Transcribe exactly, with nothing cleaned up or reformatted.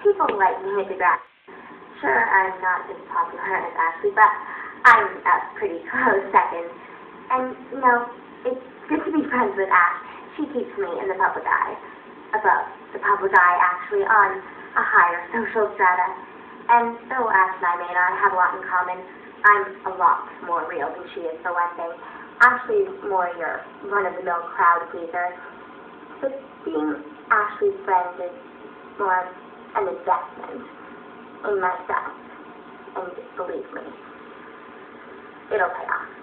people like me at the grad. Sure, I'm not as popular as Ashley, but I'm a pretty close second. And, you know, it's good to be friends with Ash. She keeps me in the public eye. Above the public eye, actually, on a higher social strata. And though Ash and I may not have a lot in common, I'm a lot more real than she is, for one thing. Ashley's more your run-of-the-mill crowd pleaser. But being Ashley's friend is more an investment in myself. And believe me, it'll pay off.